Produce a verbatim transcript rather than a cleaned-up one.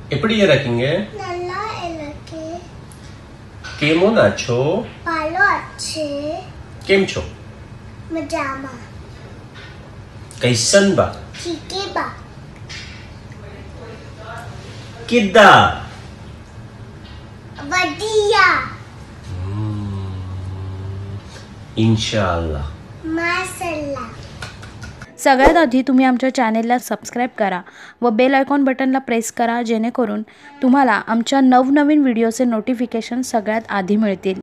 எப்படி இருக்கீங்க? நல்லா இருக்கு. કેમો છો? ભાલો છે. કેમ છો? મજામાં. कैसन बा? ઠીકે બા. किद्दा? વડિયા. इंशाअल्लाह. माशाल्लाह. सगळ्यात आधी तुम्ही आमच्या चॅनेलला सबस्क्राईब करा व बेल आयकॉन बटनला प्रेस करा जेणेकरून तुम्हाला आमच्या नवनवीन व्हिडिओचे नोटिफिकेशन सगळ्यात आधी मिळतील.